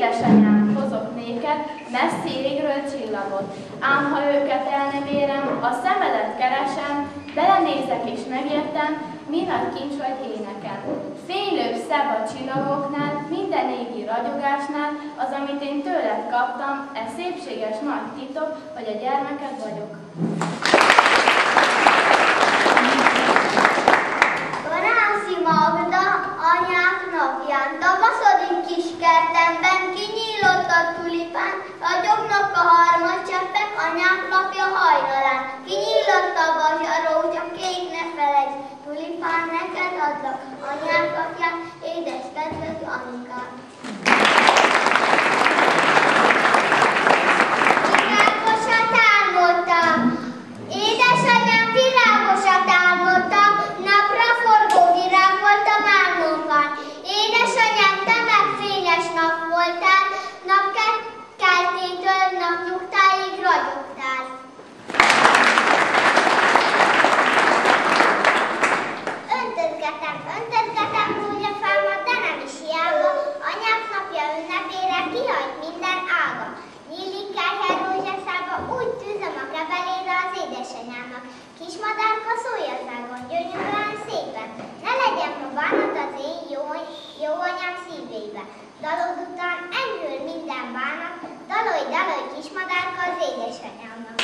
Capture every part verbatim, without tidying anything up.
édesanyám, hozok néked messzi égről csillagot. Ám ha őket el nem érem, a szemedet keresem, belenézek és megértem, mi nagy kincs vagy énekem. Fénylőbb szebb a csillagoknál, minden égi ragyogásnál, az, amit én tőled kaptam, ez szépséges nagy titok, hogy a gyermeked vagyok. Varázsi Magda, anyák napján, tavaszodik kis kertemben, kinyílott a tulipán, ragyognak a harmadcseppek, anyák napja hajnalán. Kinyílott a bazsarózsa, kék ne felejtsd, tulipán neked adlak, anyák napján, édes kedves Anikám. Világosat álmodtam, édesanyám világosat álmodtam, napra forgó virág voltam álmomban. Édesanyám, te meg fényes nap voltál, napkeltétől napnyugtáig ragyogtál. Öntözgetem, öntözgetem rózsafámat, de nem is hiába, anyák napja ünnepére kihagy minden ága. Nyílik kártyár rózsaszába, úgy tűzöm a kebelébe az édesanyámnak. Kismadárka szójazágon, gyönyörűen szépen, ne legyen ma bánat az én jó, jó anyám szívébe. Dalod után enyhül minden bánat, dalolj, dalolj kismadárka az édesanyámnak.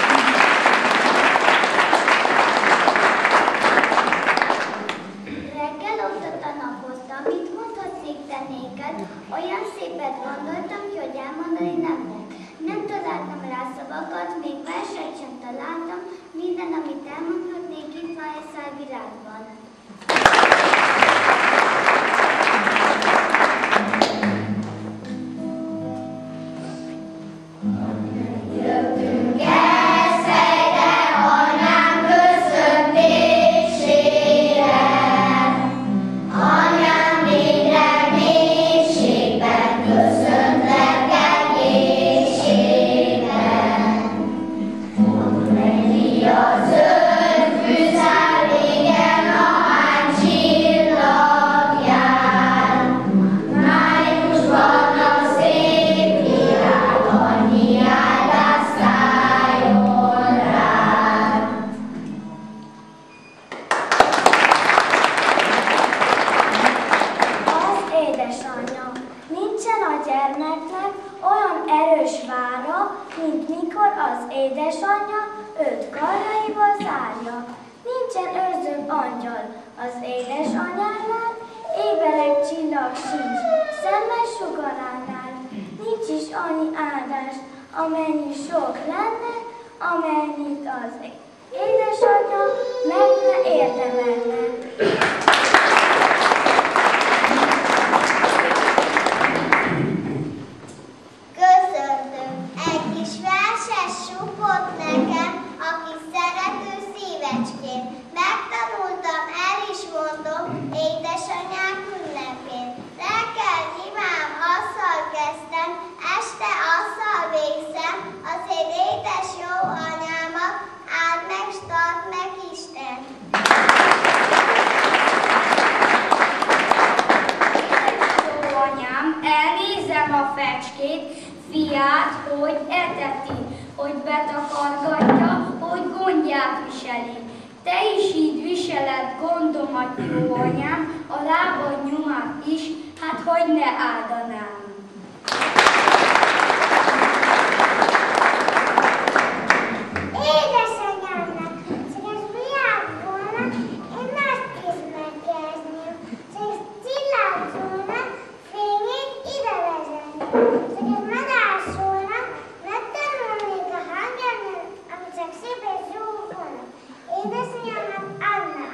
Reggel osztott a napoztam, mit mondhatnék te néked, olyan szépet gondoltam, hogy elmondani nem lehet. Nem találtam rá szavakat, még verset sem találtam, minden, amit elmondhatnék, itt van egy szál virágban. Amennyi sok lenne, amennyit az édesanyja meg ne érdemelne. Köszöntöm, egy kis verses supot nekem, aki szerető szívecskén. Megtanultam, el is mondom, édesanyám ünnepén. Reggel imám, asszal kezdtem, este asszal végzem, azért édes jó anyámat, áld meg, s tart meg Isten. Jó anyám, elnézem a fecskét, fiát, hogy eteti, hogy betakargatja, hogy gondját viseli. Te is így viseled gondomat, jó anyám, a lábad nyomát is, hát hogy ne áldanám. Édesanyámnak, csak ez viág volna, én azt kész megkezdném. Csak ez csillag volna, fényét ide vezetni. Csak ez madár szólna, megtanulnék a hangját, ami csak szép és jó volna. Édesanyámnak annál.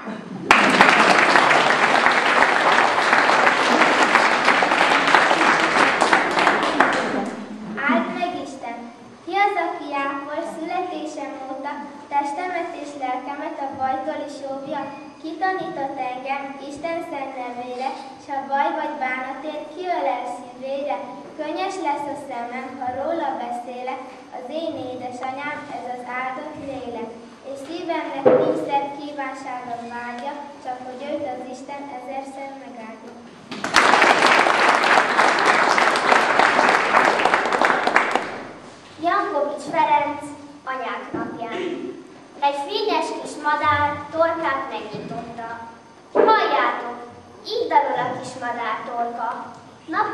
Áld meg Isten! Ki az, aki ápol születésem óta, testemet és lelkemet a bajtól is óvja? Ki tanított engem Isten szent nevére, s ha baj vagy bánatért kiölel szívére? Könnyes lesz a szemem, ha róla beszélek, az én édesanyám, ez az áldott lélek. És szívemnek nincs szebb kívánsága vágya, csak hogy őt az Isten ezerszer megáldja.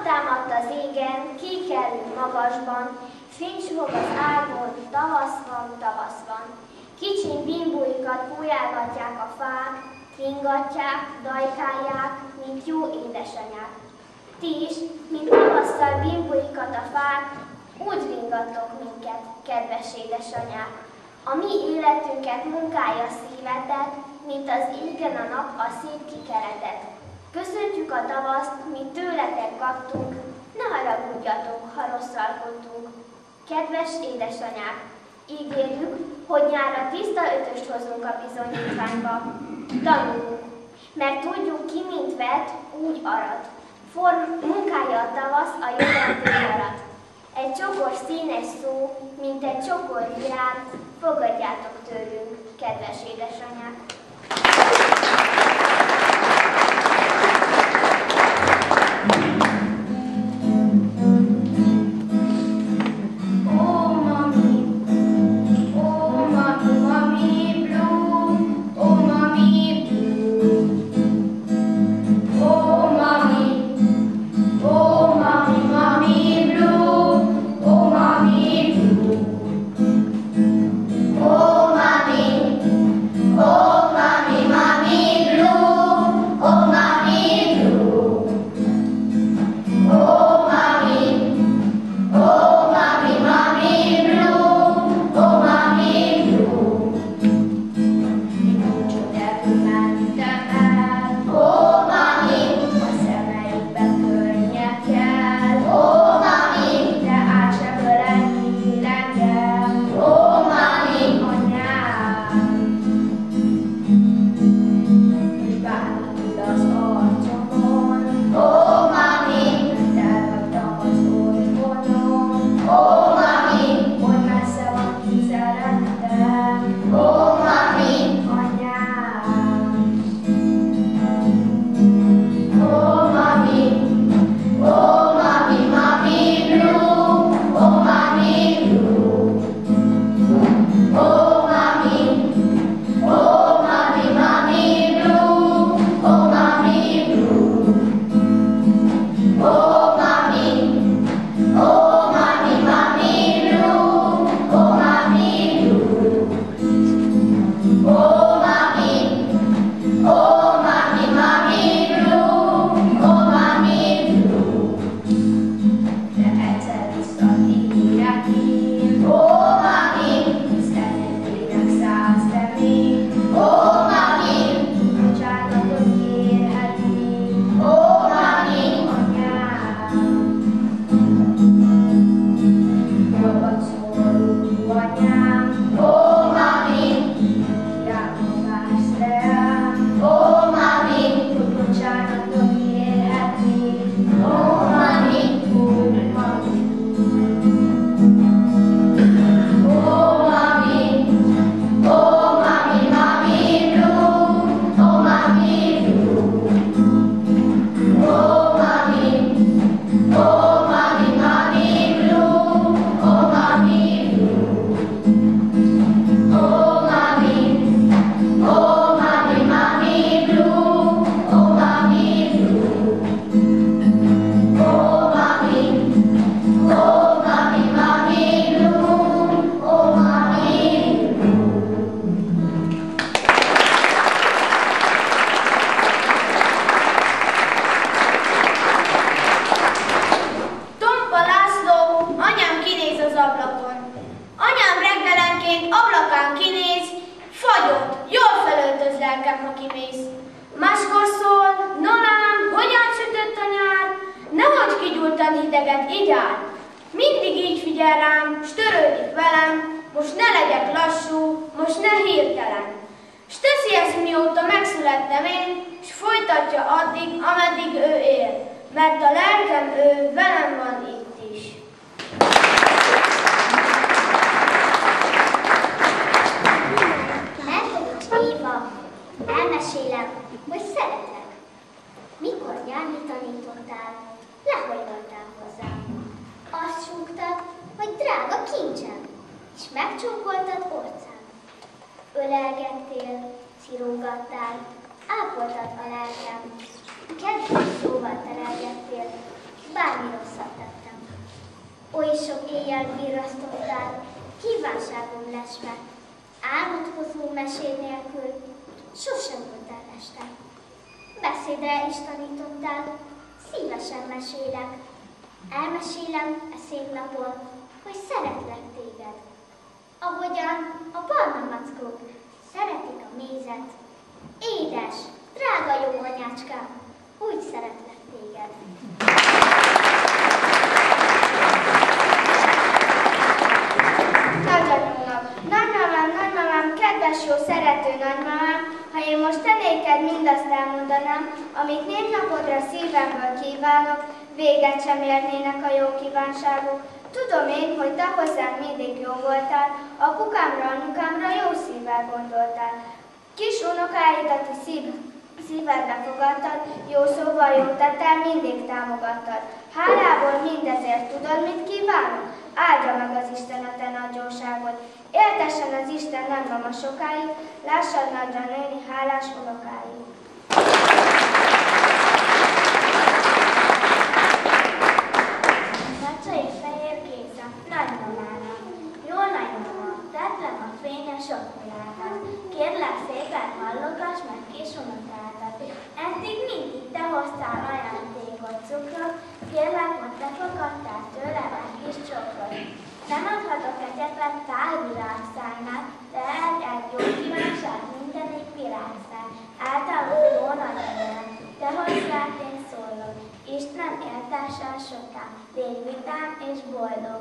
támadt az égen, kékelő magasban, fénysuhog az ágon, tavasz van, tavasz van. Kicsiny bimbóikat bújálgatják a fák, ringatják, dajkálják, mint jó édesanyák. Ti is, mint tavasszal bimbóikat a fák, úgy ringattok minket, kedves édesanyák. A mi életünket munkálja szívetek, mint az égen a nap a szép kikeretet. Köszöntjük a tavaszt, mit tőletek kaptunk, ne haragudjatok, ha rosszalkodtunk. Kedves édesanyák, ígérjük, hogy nyárra tiszta ötöst hozunk a bizonyítványba. Tanulunk, mert tudjuk, ki mint vet, úgy arad. Form munkája a tavasz, a jövendő marad. Egy csokor színes szó, mint egy csokor virág, fogadjátok tőlünk, kedves édesanyák! Elmesélem, hogy szeretlek. Mikor járni tanítottál, lehajoltál hozzám. Azt súgtad, hogy drága kincsem, és megcsókoltad orcám. Ölelgettél, szirongattál, ápoltad a lelkem, kedves szóval terelgettél, bármi rosszat tettem. Oly sok éjjel virrasztottál, kívánságom lesve, álmot hozó mesél nélkül, sosem voltál este. Beszédre is tanítottál, szívesen mesélek. Elmesélem e szép napon, hogy szeretlek téged. Ahogyan a barna mackók szeretik a mézet. Édes, drága jó anyácskám, úgy szeretlek téged. Nagyanyónak, nagymamám, nagymamám, kedves jó szerető nagymamám, ha én most te néked mindazt elmondanám, amit névnapodra szívemből kívánok, véget sem érnének a jó kívánságok. Tudom én, hogy te hozzám mindig jó voltál, apukámra, anyukámra jó szívvel gondoltál. Kis unokáidat is szív, szívedbe fogadtad, jó szóval jó tettel mindig támogattad. Hálából mindezért tudod, mit kívánok? Áldja meg az Isten a te nagy jóságot. Éltessen az Isten nagymama sokáig, lássad nagyra nőni hálás unokáig. Nacsai fehér Géza, nagymamának. Jó nagymama, tetlem a fényes otthonát. Kérlek szépen hallogass meg kis unokádat. Eddig mindig te hoztál ajándékot, cukrot, kérlek, hogy te fogadtál tőlem egy kis csokot. Nem adhatok egyetlen tálvirágszárnál, de egy jó kívánság mindenik virágszár. Általában jó nagyanyám, te hozzád én szólok. Isten éltással sokán, légy vidám és boldog.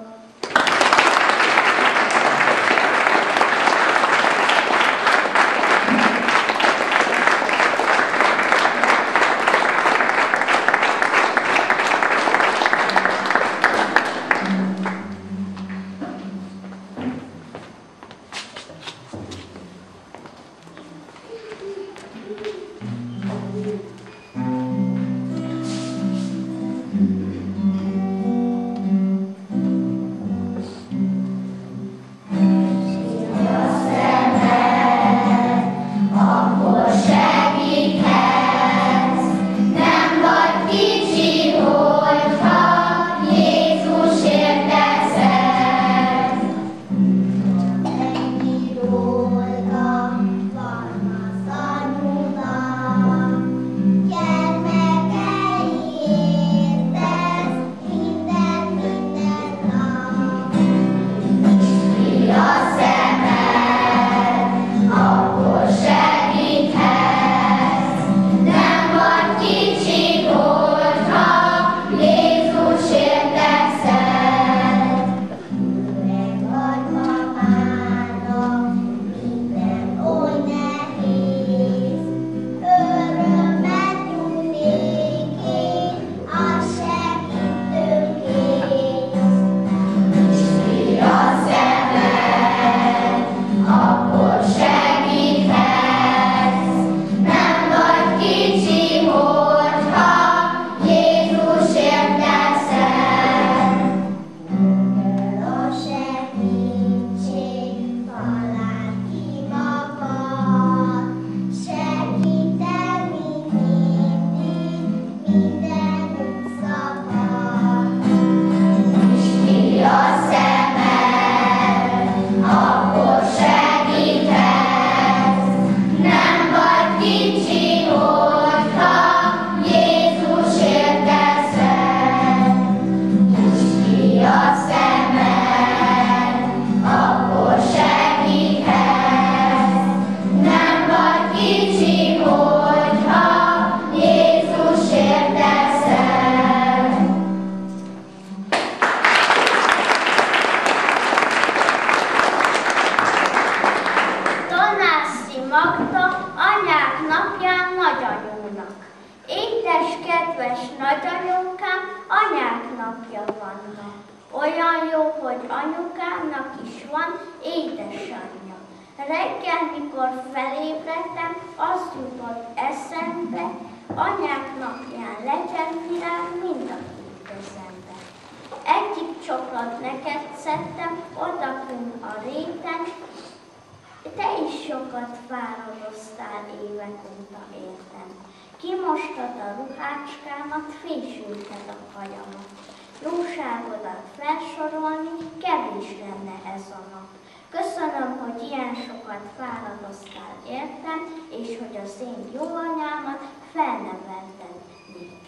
kimostad a ruhácskámat, fésülted a kajamat. Jóságodat felsorolni kevés lenne ez a nap. Köszönöm, hogy ilyen sokat fáradoztál értem, és hogy a szép jó anyámat felnevelted nékem.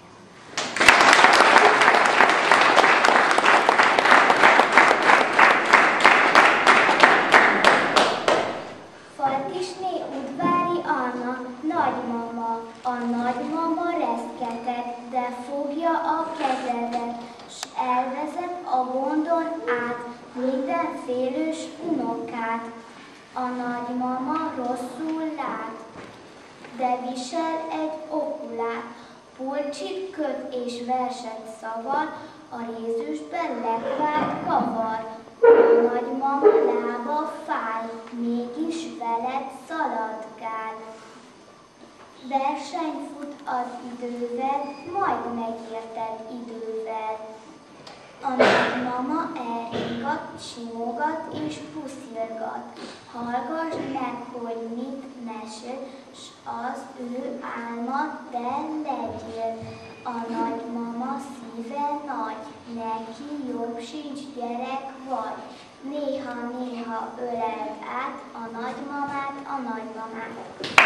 Falkisné udvári Anna, nagymama, a nagymama reszketeg, de fogja a kezedet, s elvezet a gondon át minden félős unokát. A nagymama rosszul lát, de visel egy okulát, pulcsit köt és verset szavar, a rézüstben lekvárt kavar. A nagymama lába fáj, mégis veled szaladgál. Verseny fut az idővel, majd megérted idővel. A nagymama elringat, simogat és puszilgat. Hallgass meg, hogy mit mesél, s az ő álma te legyél. A nagymama szíve nagy, neki jobb sincs, gyerek vagy. Néha-néha öleld át a nagymamát, a nagymamát.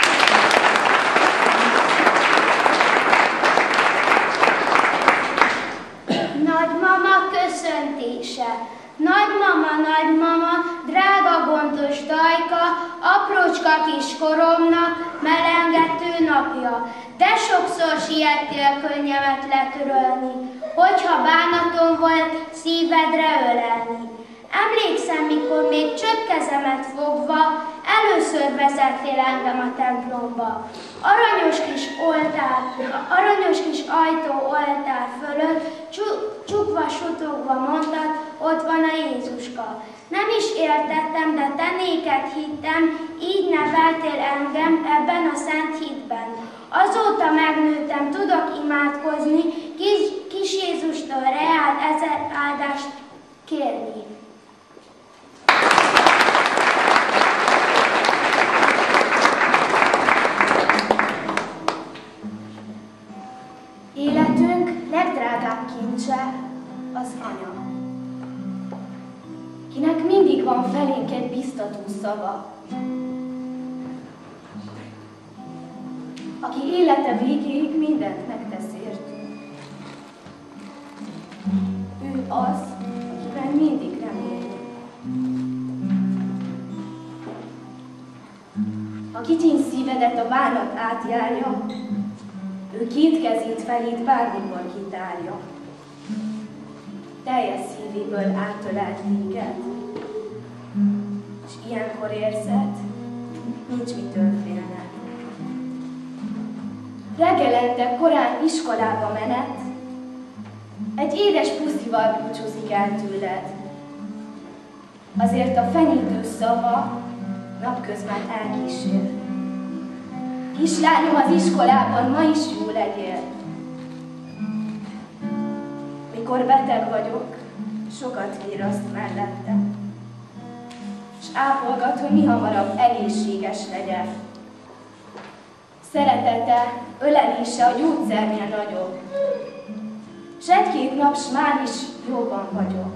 Nagymama köszöntése. Nagymama, nagymama, drága gondos dajka, aprócska kis koromnak melengető napja. De sokszor siettél könnyemet letörölni, hogyha bánatom volt szívedre ölelni. Emlékszem, mikor még csöpkezemet fogva először vezettél engem a templomba. Aranyos kis oltár, aranyos kis ajtó oltár fölött csukva, sutogva mondtad, ott van a Jézuska. Nem is értettem, de te néked hittem, így neveltél engem ebben a szent hitben. Azóta megnőttem, tudok imádkozni, kis, kis Jézustól reál ezer áldást kérni. Életünk legdrágább kincse az anya, kinek mindig van felénk egy biztató szava, aki élete végéig mindent megtesz értünk. Ő az, akiben mindig remélünk. A kicsiny szívedet a bánat átjárja, ő két kezét felét bármikor kitárja. Teljes szívéből átölelt téged, és ilyenkor érzed, nincs mitől félned. Reggelente korán iskolába menet, egy édes puszival búcsúzik el tőled. Azért a fenyítő szava napközben elkísér. Kislányom, az iskolában ma is jó legyél. Mikor beteg vagyok, sokat viraszt mellettem, s ápolgat, hogy mi hamarabb egészséges legyen. Szeretete, ölelése a gyógyszernél nagyobb, s egy-két nap s már is jóban vagyok.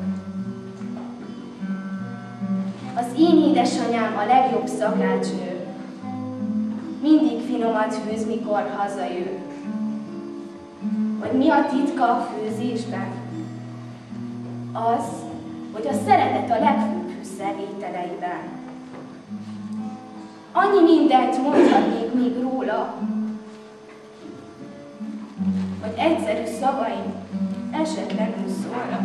Az én édesanyám a legjobb szakácsnő, mindig finomat főz, mikor hazajön. Hogy mi a titka a főzésben? Az, hogy a szeretet a legfőbb fűszerételeiben. Annyi mindent mondhatnék még róla, hogy egyszerű szavaim esetlenül szólnak.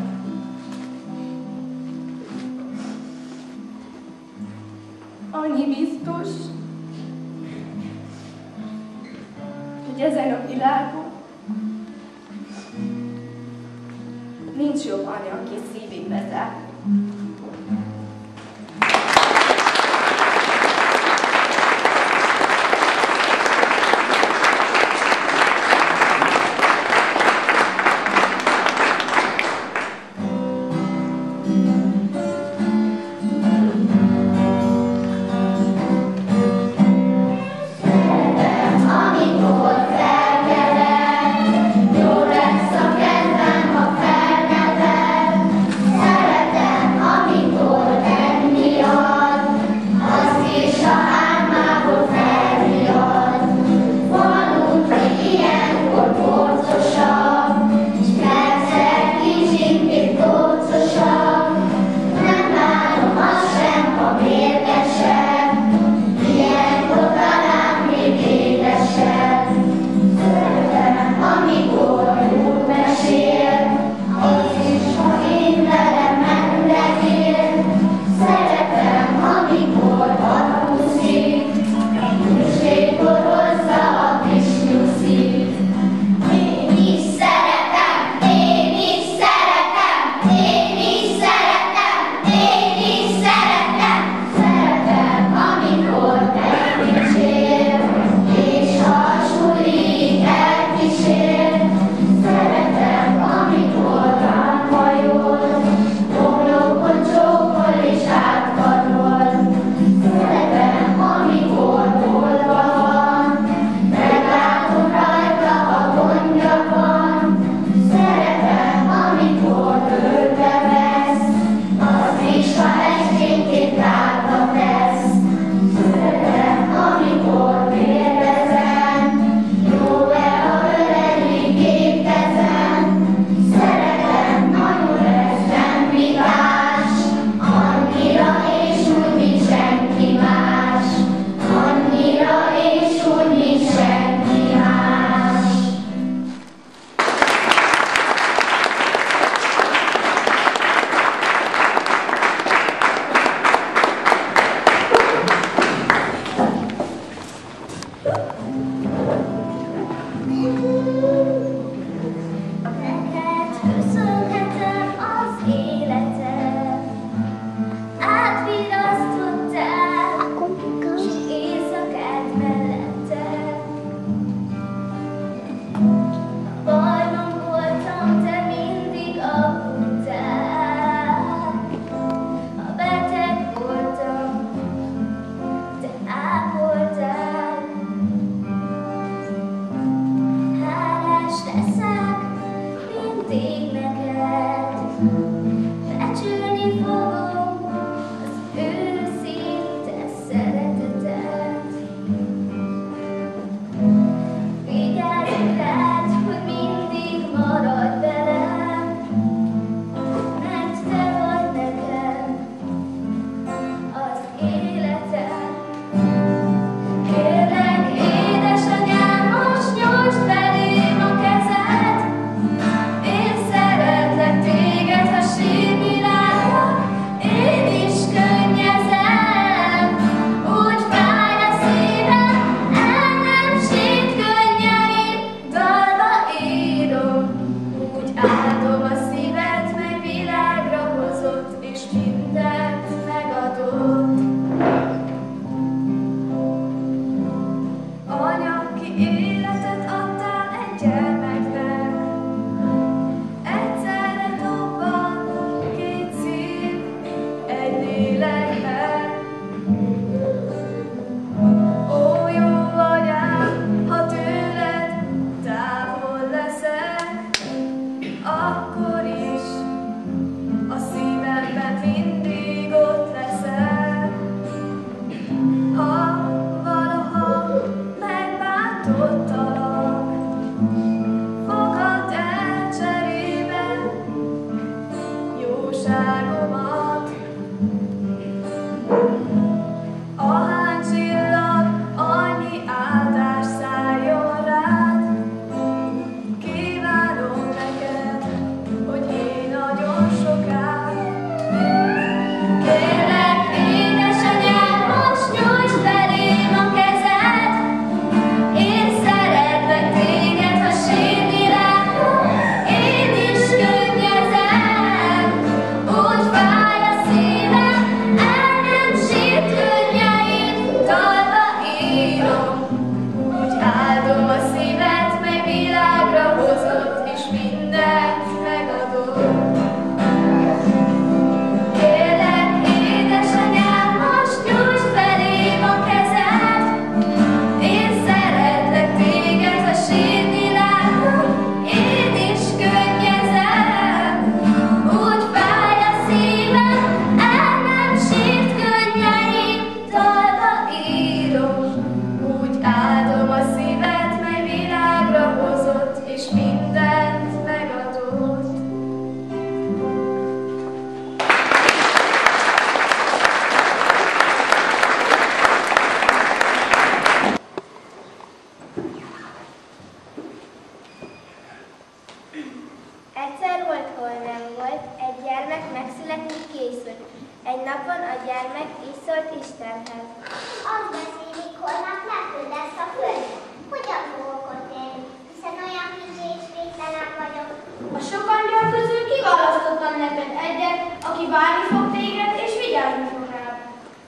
Annyi biztos, hogy ezen a világon nincs jobb anya, aki szívét bezár. Amikor fel boldogságomat. Ahány csillag, annyi áldás szálljon rád. Kívánom neked, hogy élj nagyon sokáig. Kérlek, édesanyám, most nyújtsd belém a kezed. Én szeretlek téged, ha sírni látom, én is könnyezem. Úgy fáj a szívem, el nem sírt könnyeim, dalba írom. Úgy áldom a szívet, mely világra hozott, és mindent megadott. Kérlek, édesanyám, most nyújtsd belém a kezed. Én szeretlek téged, ha sírni látom, én is könnyezem. Úgy fáj a szívem, el nem sírt könnyeim, dalba írom. Úgy áldom a szívet, mely világra hozott, és mindent megadott. Egyszer volt, hol nem volt, egy gyermek megszületni készült. Egy napon a gyermek így szólt Istenhez. Azt beszélik, holnap lepő lesz a föld. Hogyan fogok ott élni, hiszen olyan kicsi és végtelen vagyok. A sok angyal közül kiválasztottam neked egyet, aki várni fog téged és vigyázni fog rád.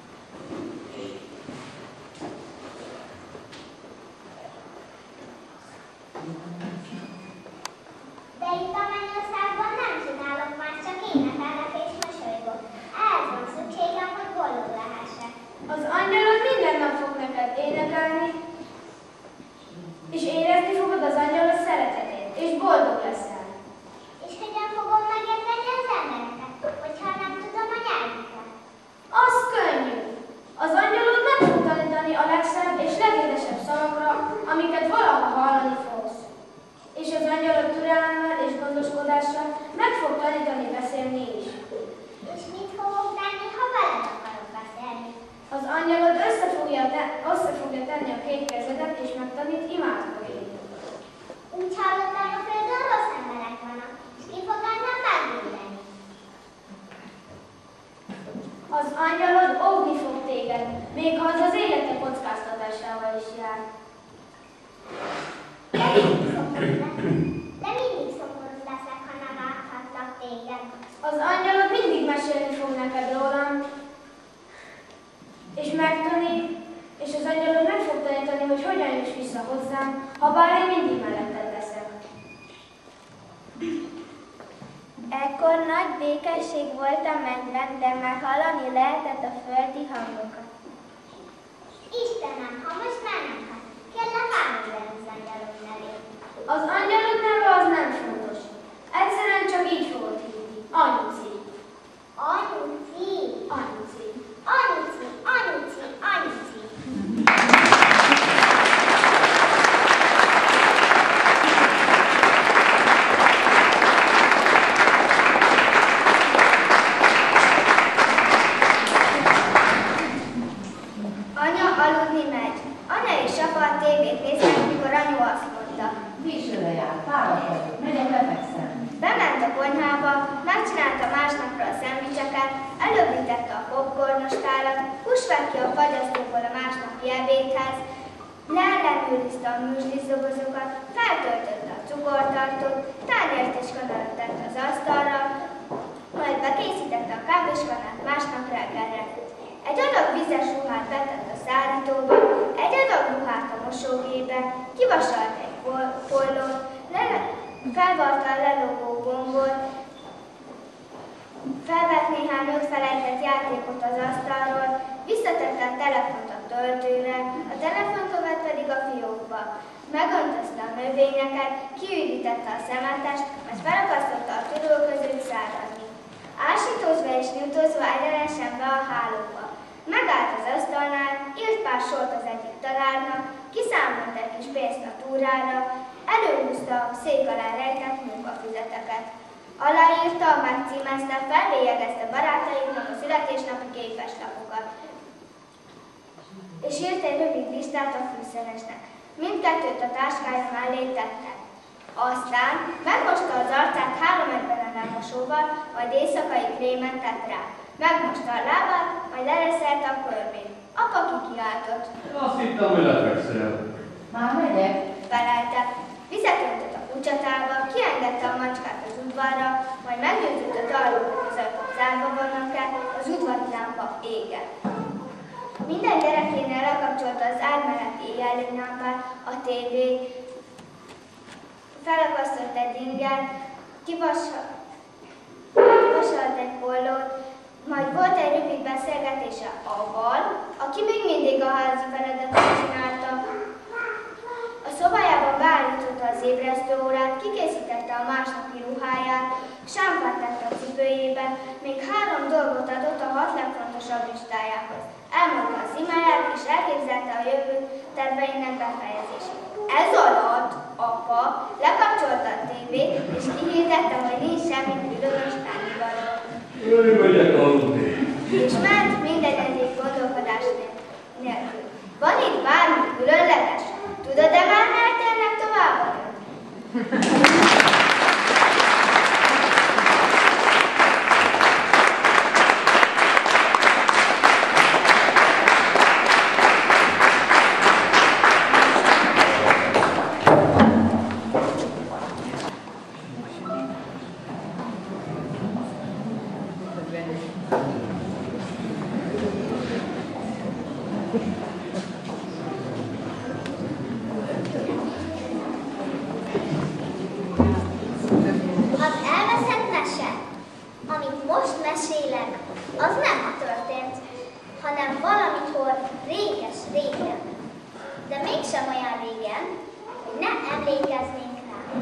De itt a mennyországban nem csinálok már, csak énekelek és mosolygok. Ehhez van szükségem, hogy boldog lehessek. Az angyalod minden nap fog neked énekelni, és érezni fogod az angyalod szeretetét, és boldog leszel. És hogyan fogom megérteni az embereket, hogyha nem tudom a nyelvüket? Az könnyű. Az angyalod meg fog tanítani a legszebb és legédesebb szavakra, amiket valaha hallani fogsz. És az angyalod türelemmel és gondoskodással meg fog tanítani beszélni is. És mit fogok tenni, ha veled akarok beszélni? Az angyalod össze fogja, te- össze fogja tenni a két kezedet, és megtanít imádkozni. Úgy hallottam, a földön rossz emberek vannak, és ki fog engem megvédeni? Az angyalod óvni fog téged, még ha az az élete kockáztatásával is jár. De mindig szomorú leszek. De mindig szomorú leszek, ha nem láthatlak téged. Az angyalod mindig mesélni fog neked rólam, és megtanít, és az angyalod meg fog tanítani, hogy hogyan jössz vissza hozzám, ha bár én mindig melletted leszek. Ekkor nagy békesség volt a mennyben, de már hallani lehetett a földi hangokat. Istenem, ha most már nem hasz, kérlek árulj az angyalok nevét. Az angyalod neve az nem fontos. Egyszerűen csak így fogod hívni. Anyuci. Anyuci, Anyuci. anyuci, anyuci, anyuci. Anya aludni megy. Anya és apa a tévét néznek, mikor anyu azt mondta. Későre jár, fáradt vagyok, megyek lefekszem. Bement a konyhába, megcsinálta másnapra a szendvicseket, elővitette a popcornos tálat, húsvett ki a fagyasztóból a másnapi ebédhez, leellenőrizte a műzlidobozokat, feltöltötte a cukortartót, tányért és kanalat tett az asztalra, majd bekészítette a kávéskannát másnap reggelre. Egy adag vizes ruhát betett a szárítóba, egy adag ruhát a mosógépbe, kivasalt egy pollót, felvarta a lelógó gombot, felvett néhány ott felejtett játékot az asztalról, visszatette a telefont a töltőre, a telefontovet pedig a fiókba. Megöntözte a növényeket, kiürítette a szemetest, majd felakasztotta a tudó között száradni. Ásítózva és nyújtózva egyenesen be a hálóba. Megállt az asztalnál, írt pár sort az egyik tanárnak, kiszámolt egy kis pénzt a túrára, előhúzta a szék alá rejtett munkafüzeteket. Aláírta, megcímezte, felvélyegezte barátainknak a születésnapi képeslapokat. És írt egy rövid listát a fűszeresnek. Mindkettőt a táskája mellé tette. Aztán megmosta az arcát három egyben lemosóval, majd éjszakai krémet tett rá. Megmosta a lábát, majd lereszelte a körmét. Apa kikiáltott. Azt hittem, hogy lefekszel. Már megyek. Felelte. Vizet öntött a kucsatába, kiengedte a macskát az udvarra, majd meggyőződött arról, hogy az ajtók zárva vannak-e, az udvari lámpa égett. Minden gyerekénél lekapcsolta az ágy mellett éjjeli lámpát, a tévét, felakasztott egy ingert, kivasalt egy pollót, majd volt egy rövid beszélgetése avval, aki még mindig a házi feladatot csinálta. A szobájában beállította az ébresztőórát, kikészítette a másnapi ruháját, sámpát tett a cipőjébe, még három dolgot adott a hat legfontosabb listájához. Elmondta az imáját, és elképzelte a jövő terveinek befejezését. Ez alatt apa lekapcsolta a tévét, és kihirdette, hogy nincs semmi különös tennivaló. Jöjj, megyek aludni. És ment minden egyik gondolkodás nélkül. Van itt bármi különleges? Tudod-e már, mert tényleg tovább? Az elveszett mese, amit most mesélek, az nem ma történt, hanem valamikor réges-régen. De mégsem olyan régen, hogy ne emlékeznénk rá.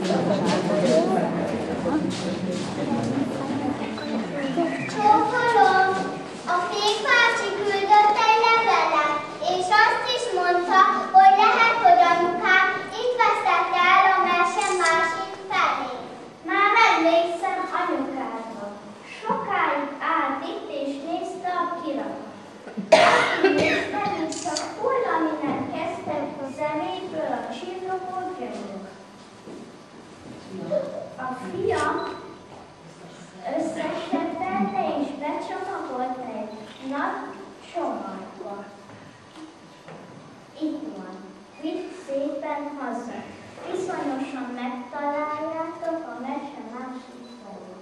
Csókolom, a fékbácsi küldött egy levelet, és azt is mondta, hogy lehet, hogy anyukám itt vesztette el a mese másik felé. Már emlékszem anyukádra. Sokáig állt itt és nézte a kirakot. Nézte, mint csak hullaminek kezdtek a szeméből a csillogó gyomrok. A fiam összesetelte és becsomagolt egy nagy csomagba. Itt van, vidd szépen haza. Viszonyosan megtaláljátok a mese másik felét.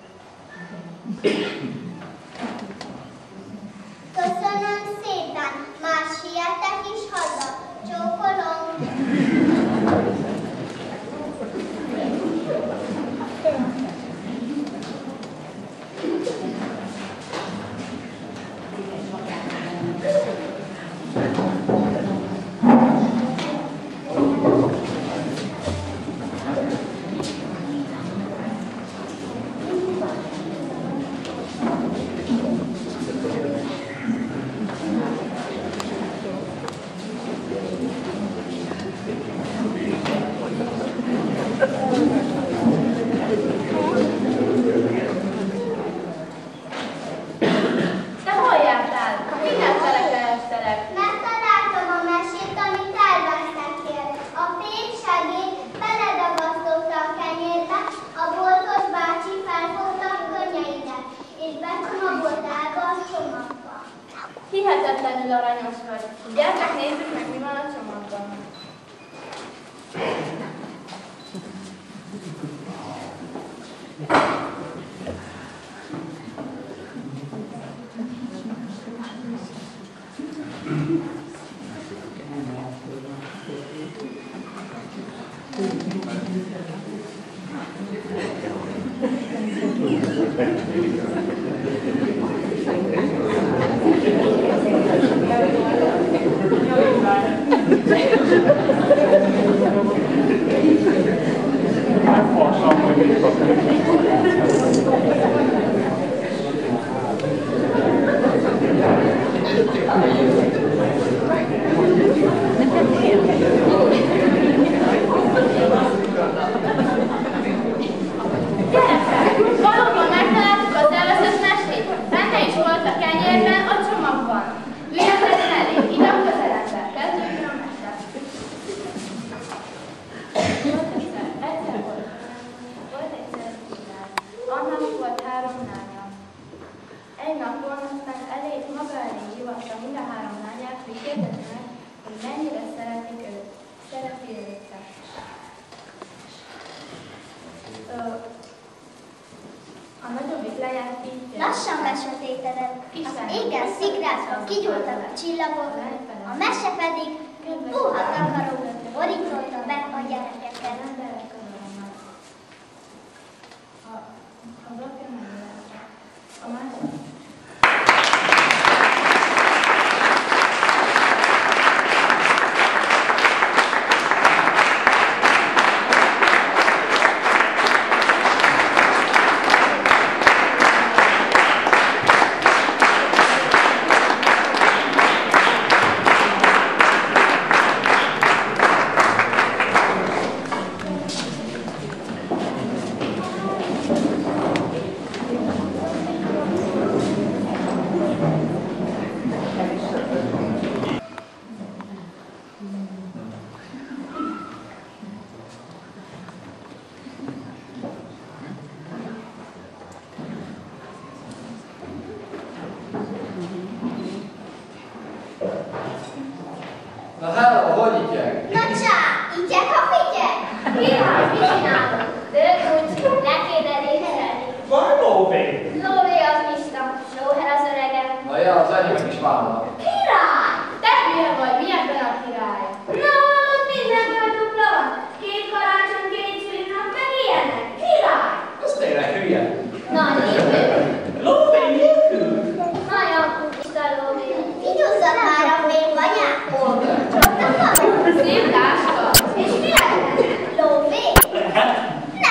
Köszönöm szépen, már sietek is haza. Csókolom. Megtaláltam a mesét, amit elvesztettél. A péksegéd beledagasztotta a kenyérbe, a boltos bácsi felfogta a könnyeidet, és becsomagolt ága a csomagba. Hihetetlenül aranyos vagy. Gyertek, nézzük meg, mi van a csomagban. Valóban megtaláltuk az elveszett mesét. Benne is volt a kenyérben, a csomagban. Üljetek mellé, ide a közeledbe. Kezdődjön a mese. Volt egyszer, egyszer volt. Volt egyszer király. Annak volt három lánya. Egy napon aztán elég maga elé hívatta mind a három lányát, hogy kérdezze meg, hogy mennyire szeretik őt. Szereti őket. A nagyobbik lányát így Lassan besötétedett, az égen szikrázva kigyúltak a csillagok, a mese pedig puha takaró borította be a gyerekeket. A blokja megjelent. A másik. Na hello, hogy igyek? Na csá, igyek, ha figyek! Király, mit csinálod? Dög úgy, le kéne részelni. Van lóvé? Lóvé az Mista, Sóher az öregem. Na ja, az enyém is válnak. Király! Te hülye vagy, mi ebben a király? Na, mindenből dupla van. Két karácsony, két szülinap, meg ilyenek. Király! Az tényleg hülye. Na, nélkül. Lóvé nélkül? Na, Jakub, Ista lóvé. Vigyuzzad már a fényvanyát! Szép táska. És mi lehet? Lóvé?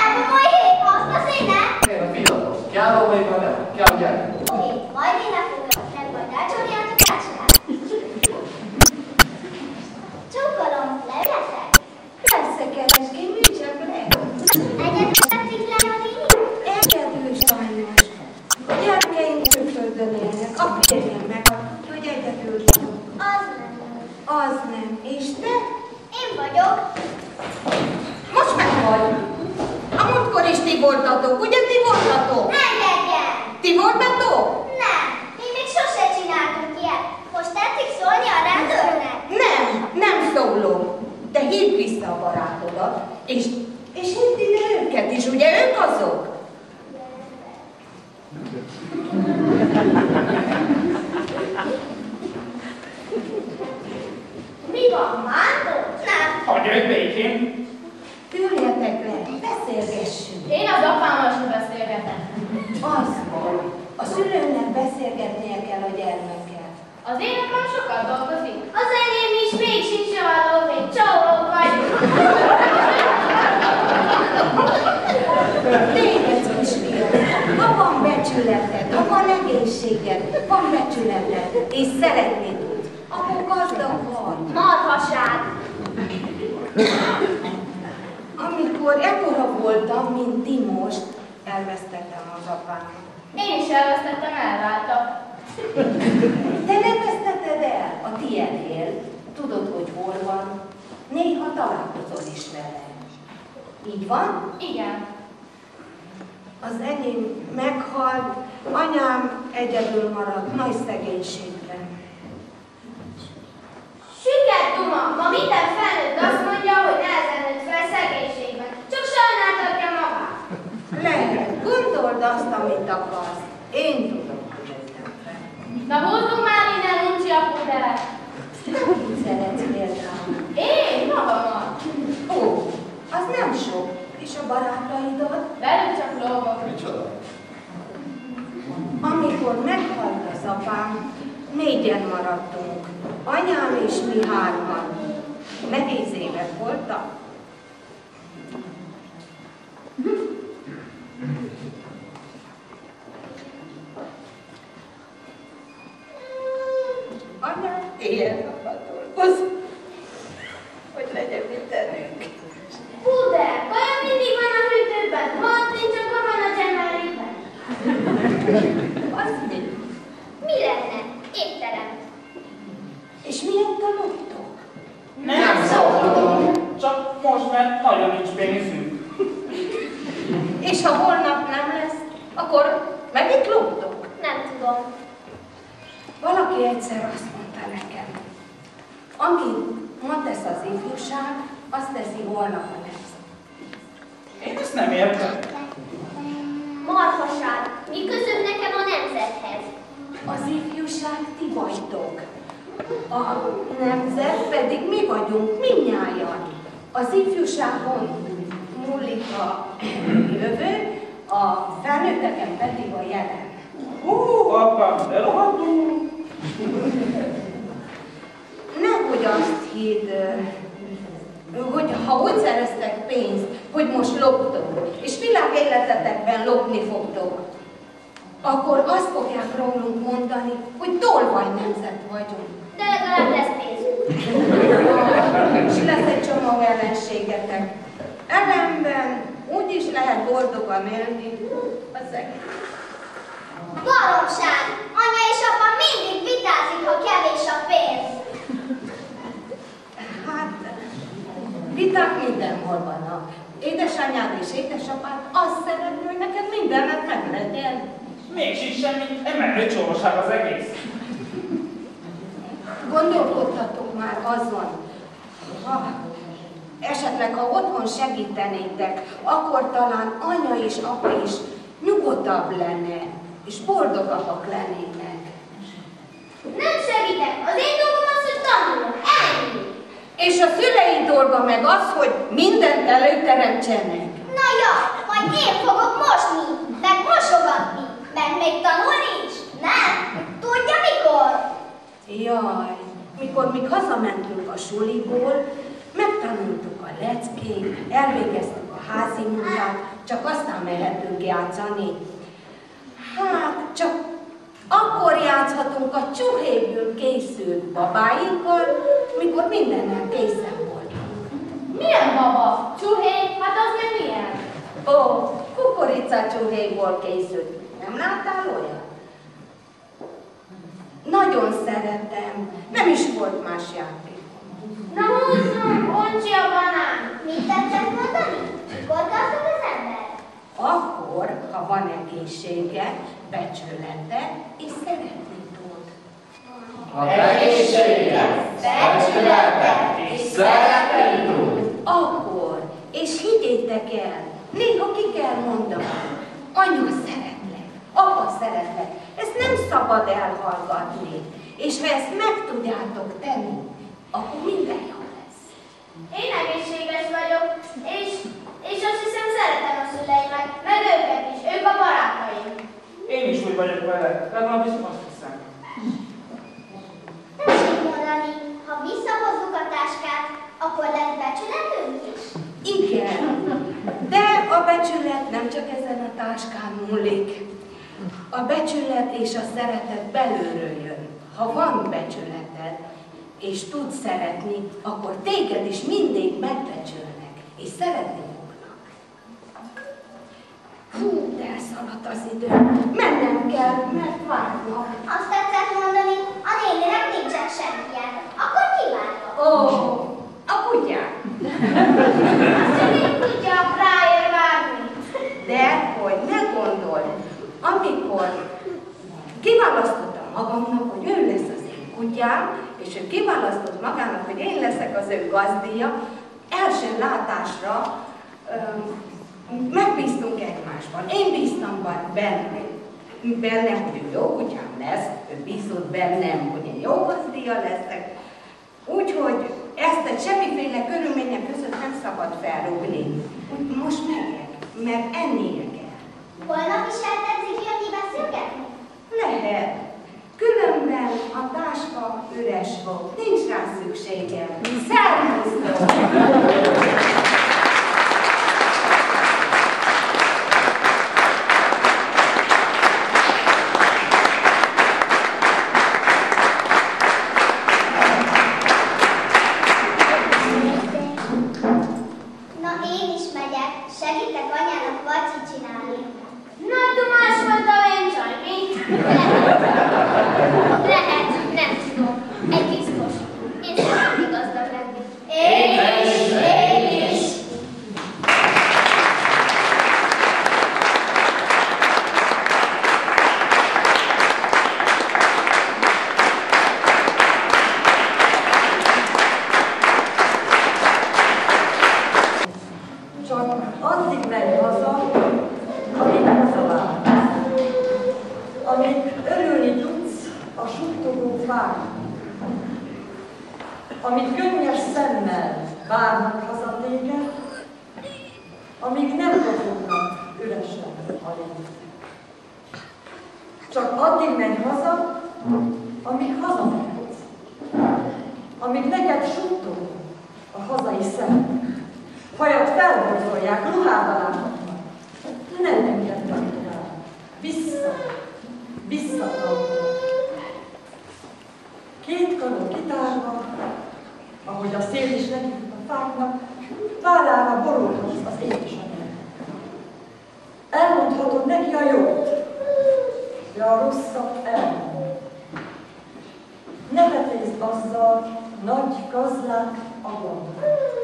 Az én apám sokat dolgozik. Az enyém is még sincs való, még csóró vagyunk. Tényleg, kisfiam, ha van becsületed, ha van egészséged, van becsületed, és szeretnéd úgy, akkor gazdag vagy. Marhaság. Amikor ekkora voltam, mint ti most, elvesztettem az apámat. Én is elvesztettem, elváltak. Te nem vesztetted el a tiédért, tudod, hogy hol van, néha találkozol is vele. Így van? Igen. Az enyém meghalt, anyám egyedül maradt nagy szegénységben. Süket duma, ma minden felnőtt azt mondja, hogy nehezen nőtt fel szegénységben. Csak sajnáltatja magát. Lehet, gondold azt, amit akarsz. Én tudom, hogy nőttem fel. Na voltunk már minden uncsi apudát. Szeretsz például? Én magamat. Ó, az nem sok. És a barátaidat? Velük csak lógok. Micsoda? Amikor meghalt az apám, négyen maradtunk. Anyám és mi hárman. Nehéz évek voltak. Anyám éjjel-nappal dolgozott, hogy legyen mit tenünk. Puder, vajon mindig van a hűtőben? Most nincs akkor van a csemelében. Az mi? Mi lenne? Étterem. És miért a loptok? Nem szoktam. Csak most, mert nagyon nincs pénzünk. És ha holnap nem lesz, akkor megint loptok? Nem tudom. Valaki egyszer azt mondta nekem, amit ma tesz az ifjúság, azt teszi holnap a nemzet. Én ezt nem értem. Marhaság, mi közöm nekem a nemzethez? Az ifjúság ti vagytok. A nemzet pedig mi vagyunk, mindnyájan. Az ifjúságon múlik a jövő, a felnőtteken pedig a jelen. Hú, apa, de rohadtul. Nehogy azt hidd, hogy ha úgy szereztek pénzt, hogy most loptok, és világéletetekben lopni fogtok, akkor azt fogják rólunk mondani, hogy tolvaj nemzet vagyunk. De legalább lesz pénzünk. És lesz egy csomó ellenségetek. Ellenben úgy is lehet boldogan élni az egész. Baromság! Anya és apa mindig vitázik, ha kevés a pénz. Hát, viták mindenhol vannak. Édesanyád és édesapád azt szeretné, hogy neked mindennek meg legyen. Mégis semmi, emelő csóság az egész. Gondolkodtatok már azon, ha esetleg, ha otthon segítenétek, akkor talán anya és apa is nyugodtabb lenne, és boldogabbak lennének. Nem segítek, az én dolgom az, hogy tanuljak, ennyi. És a szülei dolga meg az, hogy mindent előteremtsenek. Na ja, majd én fogok mosni, meg mosogatni, mert még tanulni is. Nem? Tudja mikor? Jaj, mikor még hazamentünk a suliból, megtanultuk a leckét, elvégeztük a házi munkát, csak aztán mehetünk játszani. Hát, csak akkor játszhatunk a csuhéből készült babáinkkal, mikor mindennel készen voltunk. Milyen baba? Csuhé? Hát az meg milyen? Ó, kukoricacsuhéból készült. Nem láttál olyan? Nagyon szeretem. Nem is volt más játék. Na húzzunk, uncsi a banán. Mit tetszett mondani? Mikor gazdag az ember? Akkor, ha van egészsége, becsülete és szeretni tud. A egészséget, becsületet és szeretni tud. Akkor, és higgyétek el, néha ki kell mondani, anya szeretlek, apa szeretlek, ezt nem szabad elhallgatni. És ha ezt meg tudjátok tenni, akkor minden jó lesz. Én egészséges vagyok, és, és azt hiszem szeretem a szüleimet, meg őket is, ők a barátaim. Én is úgy vagyok vele, legalábbis azt hiszem. a táskán múlik. A becsület és a szeretet belülről jön. Ha van becsületed, és tudsz szeretni, akkor téged is mindig megbecsülnek, és szeretni fognak. Hú, de elszaladt az idő. Mennem kell, mert várnak. Azt tetszett mondani, a néninek nincsen semmilyen. Akkor kiválva. Ó, a kutyák. Azt még tudja, ráér várni. De hogy ne gondold, amikor kiválasztottam magamnak, hogy ő lesz az én kutyám, és ő kiválasztott magának, hogy én leszek az ő gazdíja, első látásra um, megbíztunk egymásban. Én bíztam benne, benne, hogy ő jó kutyám lesz, ő bízott bennem, hogy én jó gazdíja leszek. Úgyhogy ezt egy semmiféle körülmények között nem szabad felrúgni. Úgy most megyek, mert ennie kell. Holnap is eltetszik jönni beszélgetni? Lehet. Különben a táska üres volt. Nincs rá szükségem. Szervusztok! Na én is megyek, segítek anyának vacsit csinálni. Na, Tomás volt a én csaj, mi? Lehet, nem tudom. Egy biztos. Én szeretnék gazdag lenni. Én is, én is. Csak addig megy haza, amíg hazavár. Amíg örülni tudsz a suttogó fák. Amíg könnyes szemmel várnak haza téged, amíg nem kapognak üresen a lét. Csak addig menj haza, amíg hazamehetsz. Amíg neked suttog a hazai szem. Hajat felborzolják, ruhába láthatnak. Nem engedtek rá. Vissza, visszakapnak. Két karod kitárva, ahogy a szél is nekifut a fáknak, vállára borulhatsz az édesanyjának. Elmondhatod neki a jót, de a rosszat elmond. Ne vetézd azzal nagy gazlák agon.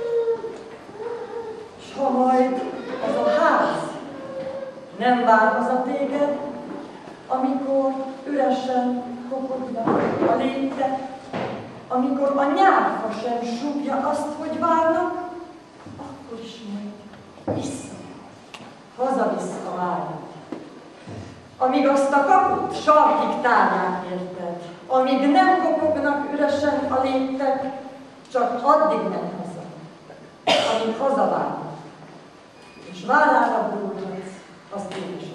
S ha majd az a ház nem vár haza téged, amikor üresen kopognak a léte, amikor a nyárfa sem súgja azt, hogy várnak, akkor is majd vissza, hazavisz a vágyat. Amíg azt a kaput sarkig tárják érted, amíg nem kopognak üresen a létek, csak addig menj haza, amíg hazavárnak, és vállára borulhatsz az édesanyjának.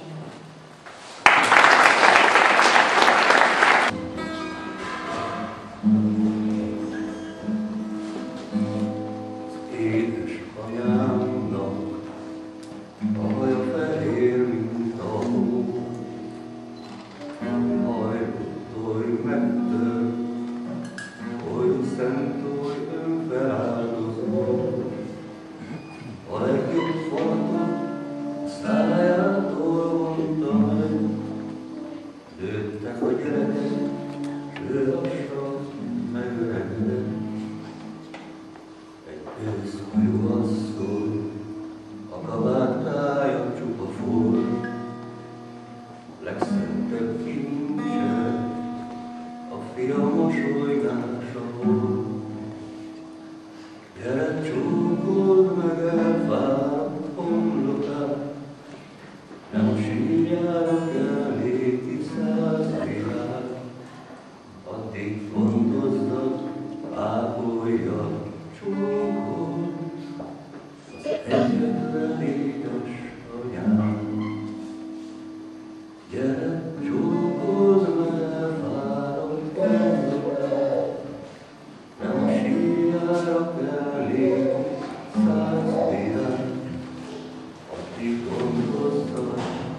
Thank you.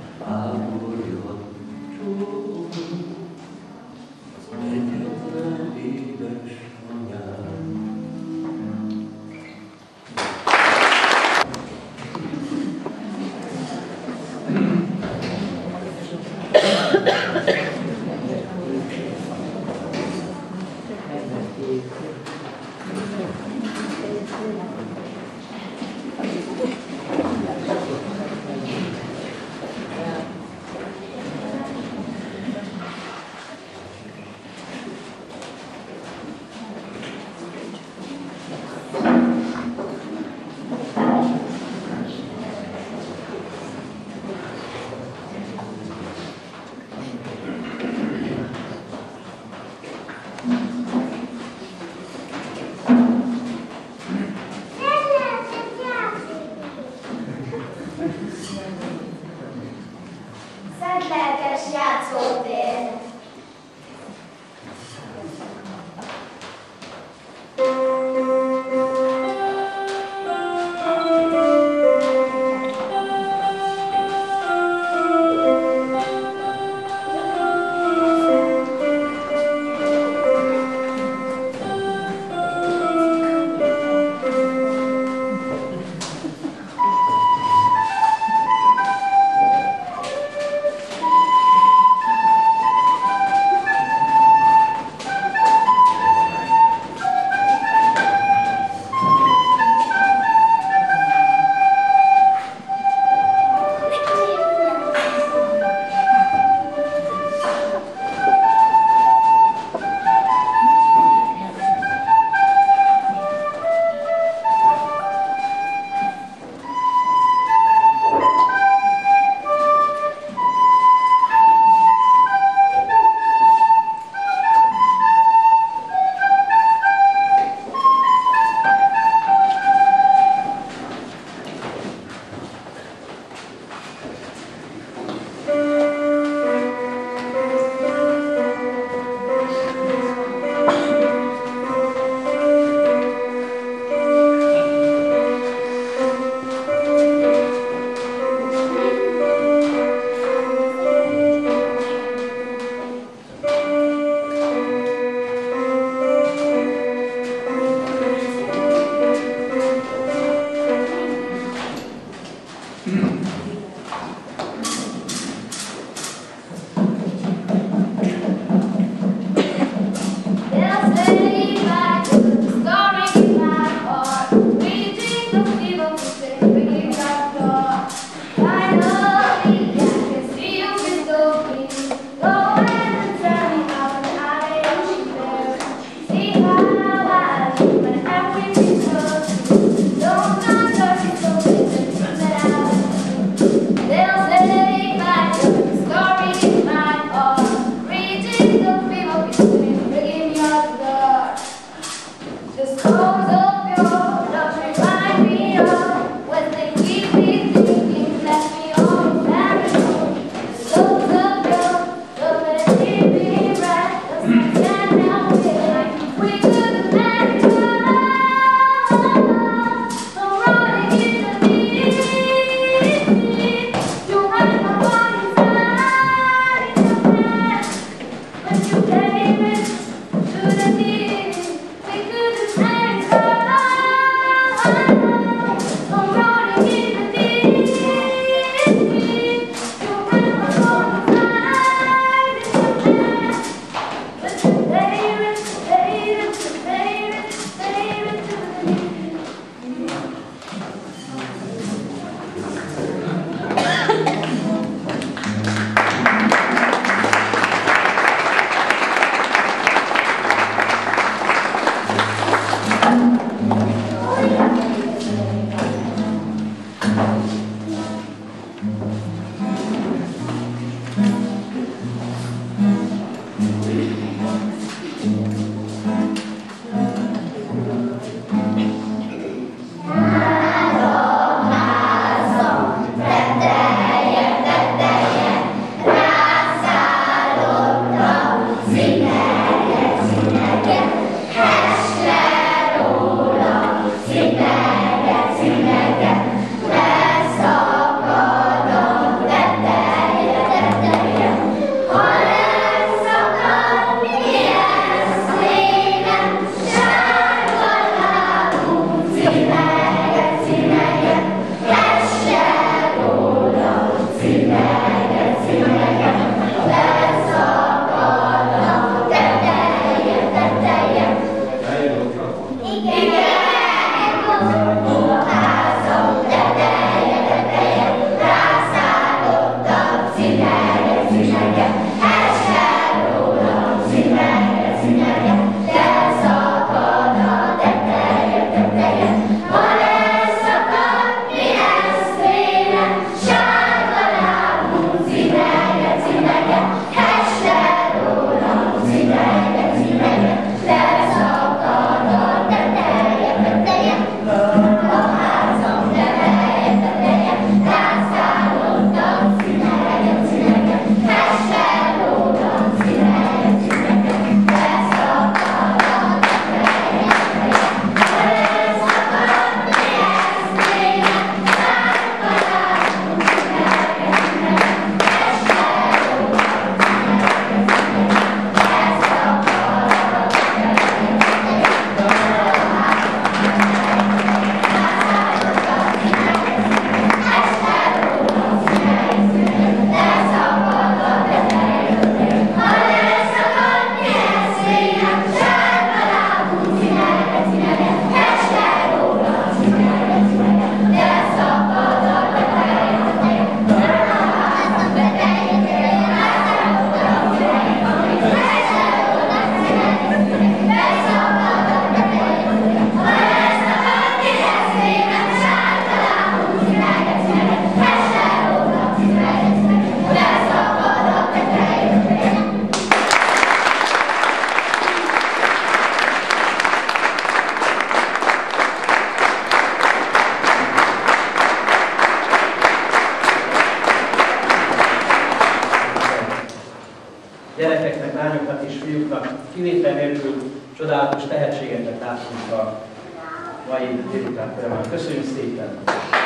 kivétel nélkül csodálatos tehetségeket látunk a mai délután folyamán. Köszönjük szépen!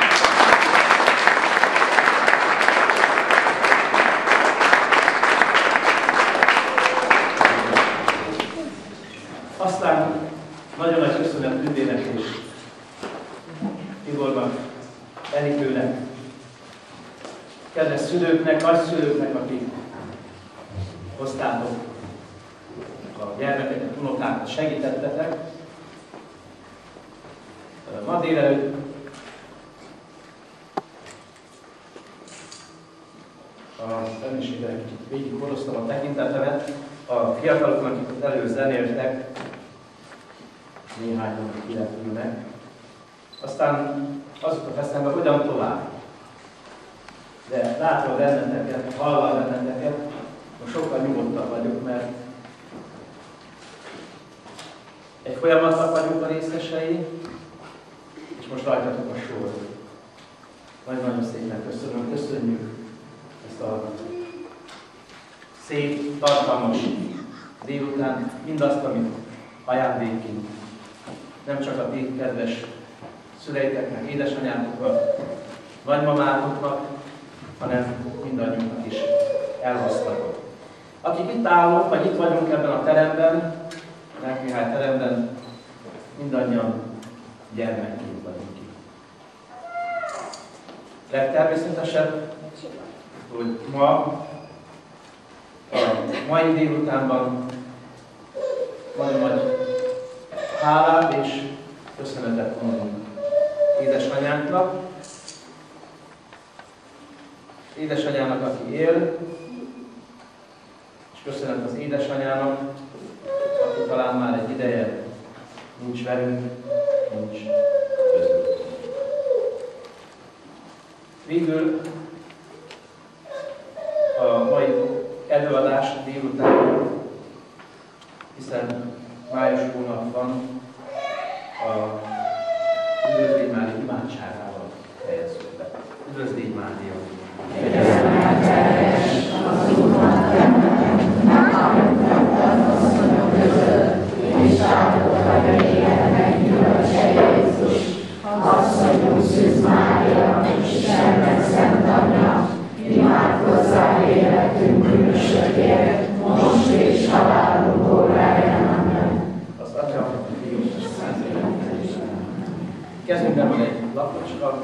Aztán nagyon nagy köszönet Tündének és Tibornak, Enikőnek, kedves szülőknek, nagyszülőknek, akik hoztátok a gyermekeket, unokákat, segítettetek. Ma délelőtt a személyiségre kicsit végig hordoztam a tekintetemet, a fiataloknak, akik az elő zenéltek, néhányan kirepülnek. Aztán az jutott eszembe, hogyan tovább. De látva benneteket, hallva benneteket, most sokkal nyugodtabb vagyok, mert egy folyamatnak vagyunk a részesei, és most rajtatok a sor. Nagyon-nagyon szépen köszönöm, köszönjük ezt a szép, tartalmas délután, mindazt, amit ajándékként nem csak a ti kedves szüleiteknek, édesanyátoknak, nagymamátoknak, hanem mindannyiunknak is elhoztatok. Akik itt állunk, vagy itt vagyunk ebben a teremben, Rák Mihály teremben, mindannyian gyermekként vagyunk itt. Legtermészetesebb, hogy ma, a mai délutánban nagyon nagy hálát és köszönetet mondunk édesanyánknak, édesanyának, aki él, és köszönet az édesanyának, aki talán már egy ideje nincs velünk, nincs közünk. Végül a mai előadás délután, hiszen május hónap van, a Üdvözlégy Mária imádságával fejezzük be. Üdvözlégy Mária! Asszonyunk Szűz Mária, Istennek szent anyja, imádkozzál életünk bűnösökért, most és halálunk óráján. Amen. Az Atya, Fiú és Szentlélek. Kezünkben van egy lapocska,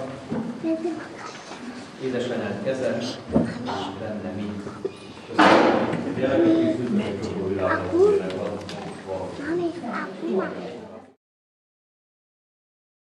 édesanyád keze, és benne mi. Köszönöm. Gyerekek, készültek, hogy világon, hogy van. Mami,